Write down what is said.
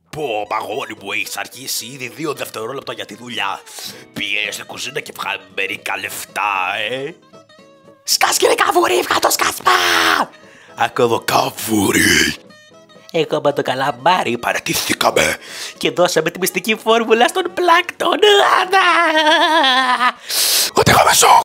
Πω, παγόνι μου, έχεις αρχίσει ήδη 2 δευτερόλεπτα για τη δουλειά. Πήγαινε στην κουζίνα και βγάλε μερικά λεφτά, Σκάς κύριε καβούρι, βγάλε το σκάσμα! Ακόμα καβούρι! Εγώ με το καλαμπάρι παρατηθήκαμε και δώσαμε τη μυστική φόρμουλα στον πλάκτον. Ότι είχαμε σοκ!